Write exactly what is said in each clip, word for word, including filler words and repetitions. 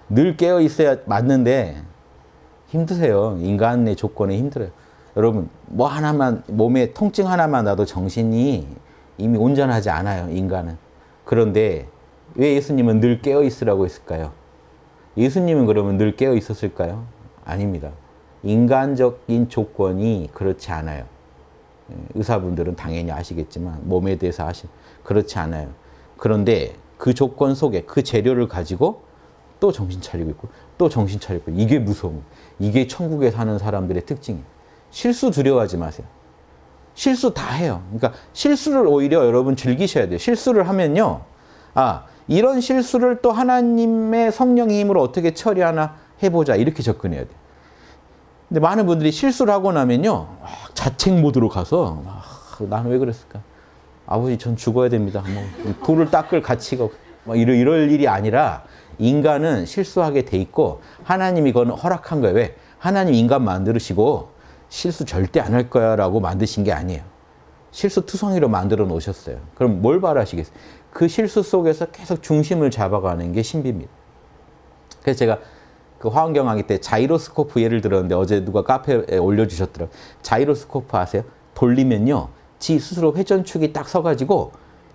늘 깨어 있어야 맞는데 힘드세요. 인간의 조건이 힘들어요. 여러분 뭐 하나만 몸에 통증 하나만 나도 정신이 이미 온전하지 않아요. 인간은. 그런데 왜 예수님은 늘 깨어 있으라고 했을까요? 예수님은 그러면 늘 깨어 있었을까요? 아닙니다. 인간적인 조건이 그렇지 않아요. 의사분들은 당연히 아시겠지만 몸에 대해서 아시 그렇지 않아요. 그런데 그 조건 속에 그 재료를 가지고 또 정신 차리고 있고 또 정신 차리고 있고 이게 무서운 이게 천국에 사는 사람들의 특징이에요. 실수 두려워하지 마세요. 실수 다 해요. 그러니까 실수를 오히려 여러분 즐기셔야 돼요. 실수를 하면요. 아, 이런 실수를 또 하나님의 성령의 힘으로 어떻게 처리하나 해보자. 이렇게 접근해야 돼요. 근데 많은 분들이 실수를 하고 나면요. 자책 모드로 가서 아, 나는 왜 그랬을까? 아버지 전 죽어야 됩니다. 뭐 돌을 닦을 가치가 뭐 이럴, 이럴 일이 아니라 인간은 실수하게 돼 있고 하나님이 그건 허락한 거예요. 왜? 하나님 인간 만드시고 실수 절대 안 할 거야 라고 만드신 게 아니에요. 실수투성이로 만들어 놓으셨어요. 그럼 뭘 바라시겠어요? 그 실수 속에서 계속 중심을 잡아가는 게 신비입니다. 그래서 제가 그 화엄경 강의 때 자이로스코프 예를 들었는데 어제 누가 카페에 올려주셨더라고요. 자이로스코프 아세요? 돌리면요. 지 스스로 회전축이 딱 서가지고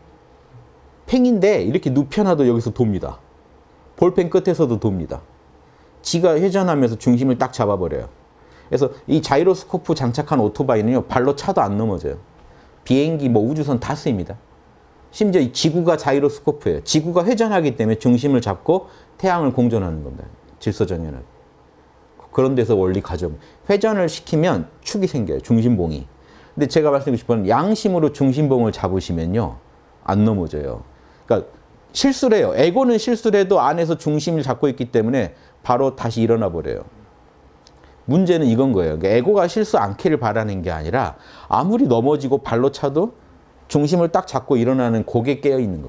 팽인데 이렇게 눕혀놔도 여기서 돕니다. 볼펜 끝에서도 돕니다. 지가 회전하면서 중심을 딱 잡아버려요. 그래서 이 자이로스코프 장착한 오토바이는요. 발로 차도 안 넘어져요. 비행기, 뭐 우주선 다 쓰입니다. 심지어 이 지구가 자이로스코프예요. 지구가 회전하기 때문에 중심을 잡고 태양을 공전하는 겁니다. 질서정연하게. 그런 데서 원리 가정. 회전을 시키면 축이 생겨요. 중심봉이. 근데 제가 말씀드리고 싶은 양심으로 중심봉을 잡으시면요. 안 넘어져요. 그러니까 실수를 해요. 에고는 실수를 해도 안에서 중심을 잡고 있기 때문에 바로 다시 일어나 버려요. 문제는 이건 거예요. 그러니까 에고가 실수 않기를 바라는 게 아니라 아무리 넘어지고 발로 차도 중심을 딱 잡고 일어나는 고개 깨어 있는 거.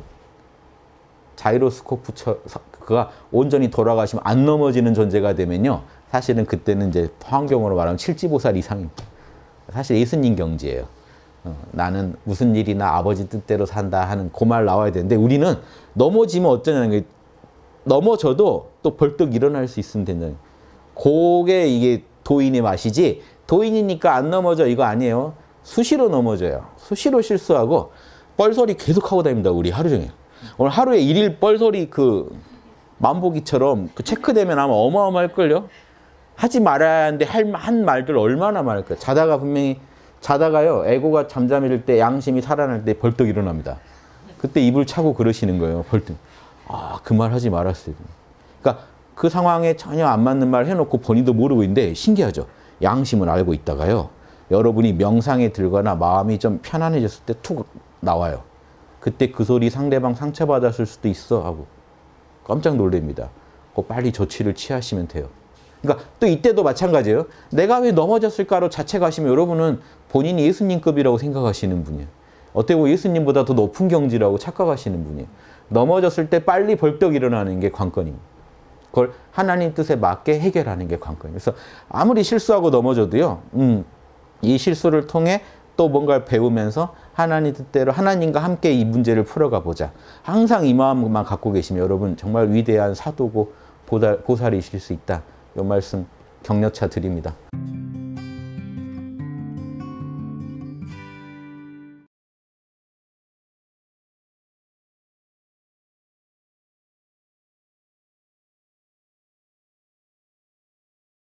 자이로스코프가 온전히 돌아가시면 안 넘어지는 존재가 되면요. 사실은 그때는 이제 화엄경으로 말하면 칠지보살 이상입니다. 사실 예수님 경지예요. 어, 나는 무슨 일이나 아버지 뜻대로 산다 하는 그 말 나와야 되는데 우리는 넘어지면 어쩌냐는 게 넘어져도 또 벌떡 일어날 수 있으면 된다는 그게 이게 도인의 맛이지 도인이니까 안 넘어져 이거 아니에요. 수시로 넘어져요. 수시로 실수하고 뻘소리 계속 하고 다닙니다. 우리 하루 종일. 오늘 하루에 일일 뻘소리 그 만보기처럼 그 체크되면 아마 어마어마할걸요. 하지 말아야 하는데 할, 한 말들 얼마나 많을까요. 자다가 분명히 자다가요. 에고가 잠잠해질 때 양심이 살아날 때 벌떡 일어납니다. 그때 입을 차고 그러시는 거예요. 벌떡. 아, 그 말 하지 말았어요. 그러니까 그 상황에 전혀 안 맞는 말 해놓고 본인도 모르고 있는데 신기하죠. 양심을 알고 있다가요. 여러분이 명상에 들거나 마음이 좀 편안해졌을 때 툭 나와요. 그때 그 소리 상대방 상처받았을 수도 있어 하고 깜짝 놀랍니다. 그 빨리 조치를 취하시면 돼요. 그러니까 또 이때도 마찬가지예요. 내가 왜 넘어졌을까로 자책하시면 여러분은 본인이 예수님급이라고 생각하시는 분이에요. 어떻게 보면 예수님보다 더 높은 경지라고 착각하시는 분이에요. 넘어졌을 때 빨리 벌떡 일어나는 게 관건입니다. 그걸 하나님 뜻에 맞게 해결하는 게 관건이에요. 그래서 아무리 실수하고 넘어져도요. 음, 이 실수를 통해 또 뭔가를 배우면서 하나님 뜻대로 하나님과 함께 이 문제를 풀어가 보자. 항상 이 마음만 갖고 계시면 여러분 정말 위대한 사도고 보살이실 수 있다. 이 말씀 격려차 드립니다.